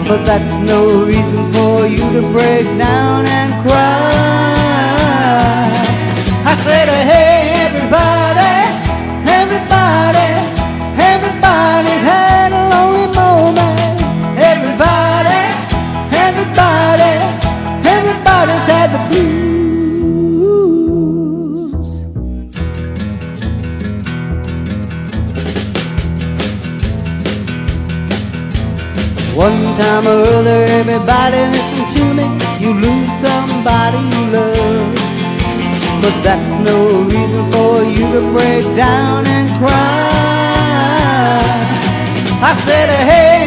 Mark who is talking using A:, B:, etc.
A: but that's no reason for you to break down and cry. I said, hey, everybody, everybody, everybody's had a lonely moment. Everybody, everybody, everybody's had the blues. One time or other, everybody listen to me, you lose somebody you love, but that's no reason for you to break down and cry. I said, hey,